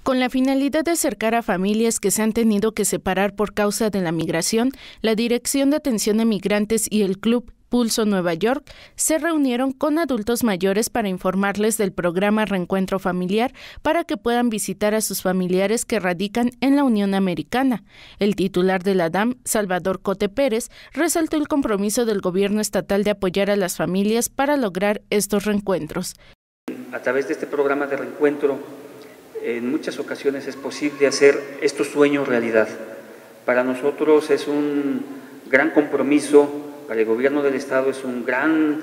Con la finalidad de acercar a familias que se han tenido que separar por causa de la migración, la Dirección de Atención a Migrantes y el Club Pulso Nueva York se reunieron con adultos mayores para informarles del programa Reencuentro Familiar para que puedan visitar a sus familiares que radican en la Unión Americana. El titular de la DAM, Salvador Cote Pérez, resaltó el compromiso del gobierno estatal de apoyar a las familias para lograr estos reencuentros. A través de este programa de reencuentro, en muchas ocasiones es posible hacer estos sueños realidad. Para nosotros es un gran compromiso, para el gobierno del Estado es un gran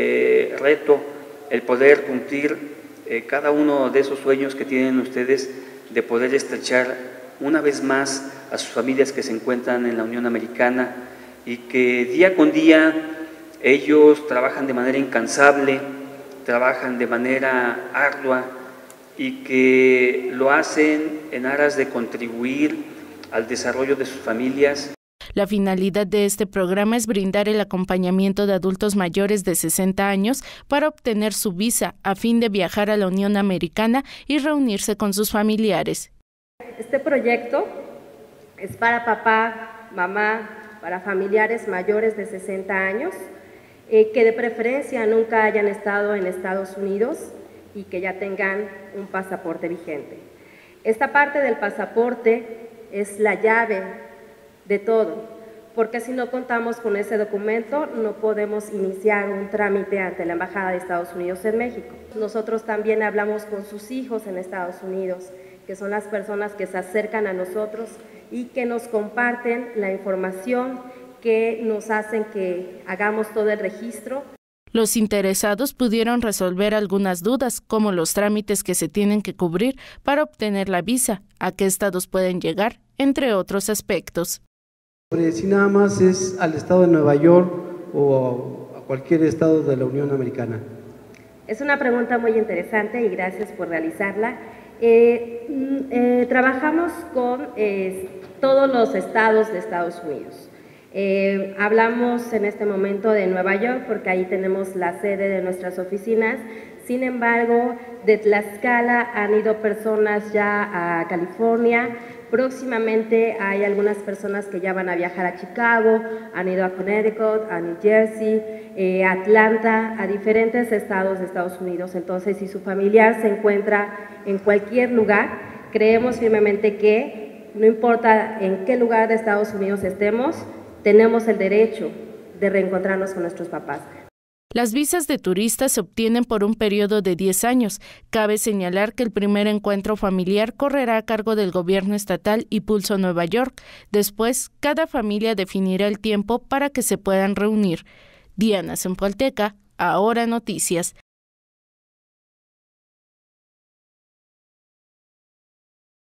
reto el poder cumplir cada uno de esos sueños que tienen ustedes de poder estrechar una vez más a sus familias que se encuentran en la Unión Americana y que día con día ellos trabajan de manera incansable, trabajan de manera ardua y que lo hacen en aras de contribuir al desarrollo de sus familias. La finalidad de este programa es brindar el acompañamiento de adultos mayores de 60 años para obtener su visa a fin de viajar a la Unión Americana y reunirse con sus familiares. Este proyecto es para papá, mamá, para familiares mayores de 60 años que de preferencia nunca hayan estado en Estados Unidos y que ya tengan un pasaporte vigente. Esta parte del pasaporte es la llave de todo, porque si no contamos con ese documento no podemos iniciar un trámite ante la Embajada de Estados Unidos en México. Nosotros también hablamos con sus hijos en Estados Unidos, que son las personas que se acercan a nosotros y que nos comparten la información, que nos hacen que hagamos todo el registro. Los interesados pudieron resolver algunas dudas, como los trámites que se tienen que cubrir para obtener la visa, a qué estados pueden llegar, entre otros aspectos. Si nada más es al estado de Nueva York o a cualquier estado de la Unión Americana. Es una pregunta muy interesante y gracias por realizarla. Trabajamos con todos los estados de Estados Unidos. Hablamos en este momento de Nueva York porque ahí tenemos la sede de nuestras oficinas. Sin embargo, de Tlaxcala han ido personas ya a California. Próximamente hay algunas personas que ya van a viajar a Chicago, han ido a Connecticut, a New Jersey, Atlanta, a diferentes estados de Estados Unidos. Entonces, si su familiar se encuentra en cualquier lugar, creemos firmemente que no importa en qué lugar de Estados Unidos estemos, tenemos el derecho de reencontrarnos con nuestros papás. Las visas de turistas se obtienen por un periodo de 10 años. Cabe señalar que el primer encuentro familiar correrá a cargo del gobierno estatal y Pulso Nueva York. Después, cada familia definirá el tiempo para que se puedan reunir. Diana Zempolteca, Ahora Noticias.